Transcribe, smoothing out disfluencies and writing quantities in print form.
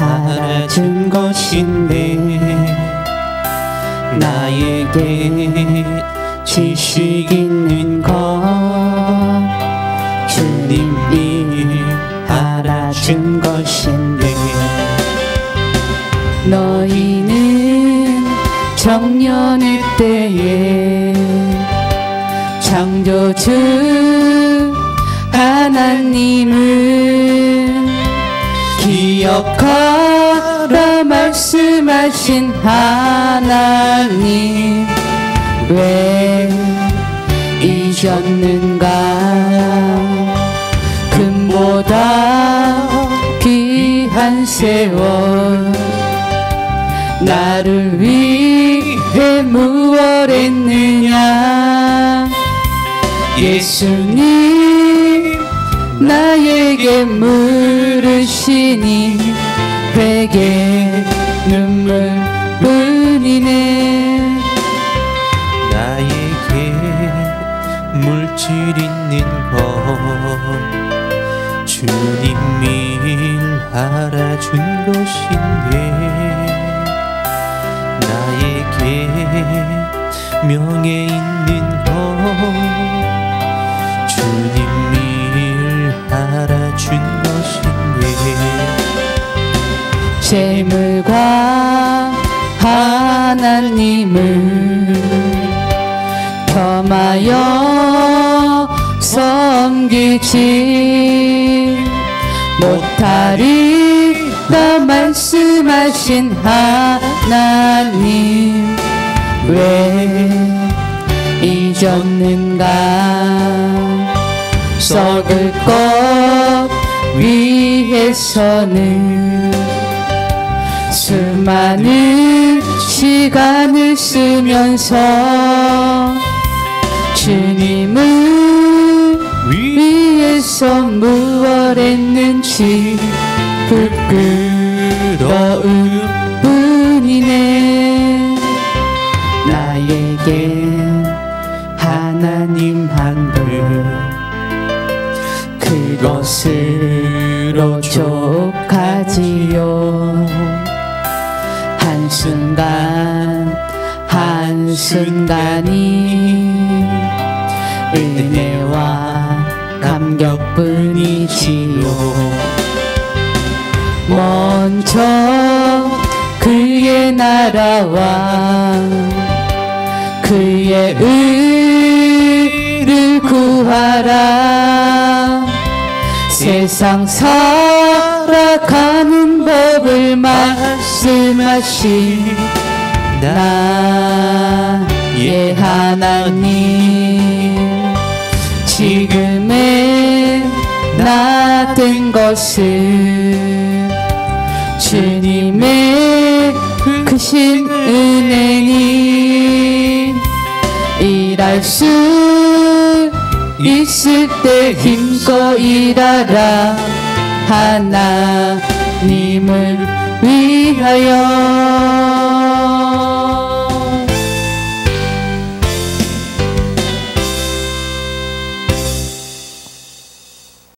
알아준 것인데 나에게 지식 있는 것 주님이 알아준 것인데 너희는 청년의 때에 창조주 하나님을 기억하라 말씀하신 하나님 왜 잊었는가 금보다 귀한 세월 나를 위해 무엇 했느냐 예수님 나에게 물으시니 회개 눈물뿐이네 나에게 물질 있는 것 주님이 알아준 것인데 나에게 명예 있는 것 주님이 알아준 것인데 재물과 하나님을 겸하여 섬기지 못하리라 말씀하신 하나님 왜 잊었는가 썩을 것 위해서는 수많은 시간을 쓰면서 주님을 위해서 무엇 했는지 부끄러울 뿐이네 나에게 하나님 한분 그것으로 족하지요 한순간이 은혜와 감격뿐이지요 먼저 그의 나라와 그의 의를 구하라 세상 살아가는 법을 말씀하신 나의 하나님 지금의 나 된 것은 주님의 크신 은혜니 일할 수 있을 때 힘껏 일하라 하나님을 위하여